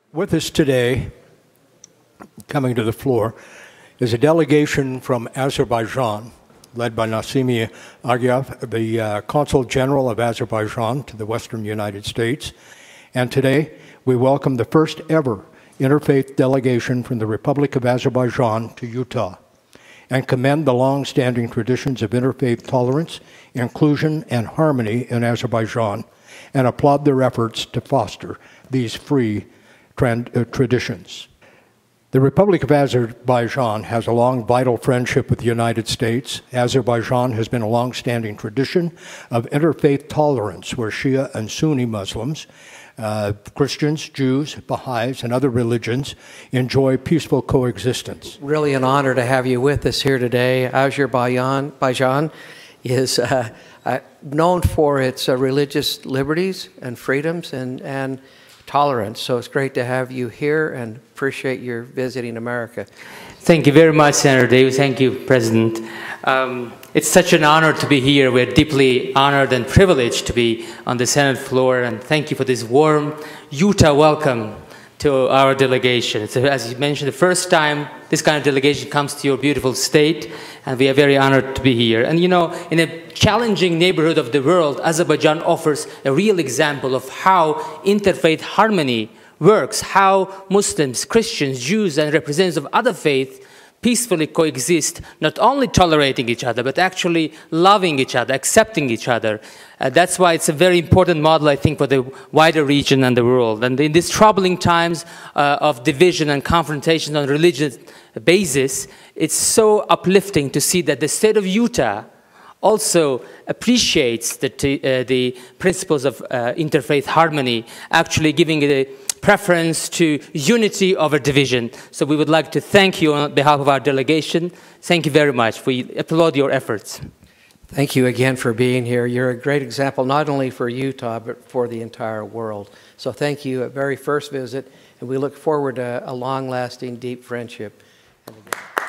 With us today, coming to the floor, is a delegation from Azerbaijan, led by Nassimi Aghiyev, the Consul General of Azerbaijan to the Western United States. And today, we welcome the first ever interfaith delegation from the Republic of Azerbaijan to Utah, and commend the long-standing traditions of interfaith tolerance, inclusion, and harmony in Azerbaijan, and applaud their efforts to foster these free traditions. The Republic of Azerbaijan has a long, vital friendship with the United States. Azerbaijan has been a long-standing tradition of interfaith tolerance, where Shia and Sunni Muslims, Christians, Jews, Baha'is, and other religions enjoy peaceful coexistence. Really an honor to have you with us here today. Azerbaijan is known for its religious liberties and freedoms and tolerance. So it's great to have you here and appreciate your visiting America. Thank you very much, Senator Davis. Thank you, President. It's such an honor to be here. We're deeply honored and privileged to be on the Senate floor, and thank you for this warm Utah welcome to our delegation. It's, as you mentioned, the first time this kind of delegation comes to your beautiful state, and we are very honored to be here. And you know, in a challenging neighborhood of the world, Azerbaijan offers a real example of how interfaith harmony works, how Muslims, Christians, Jews, and representatives of other faiths peacefully coexist, not only tolerating each other, but actually loving each other, accepting each other. That's why it's a very important model, I think, for the wider region and the world. And in these troubling times of division and confrontation on religious basis, it's so uplifting to see that the state of Utah also appreciates the principles of interfaith harmony, actually giving it a preference to unity over division. So we would like to thank you on behalf of our delegation. Thank you very much. We applaud your efforts. Thank you again for being here. You're a great example, not only for Utah, but for the entire world. So thank you, a very first visit, and we look forward to a long-lasting, deep friendship.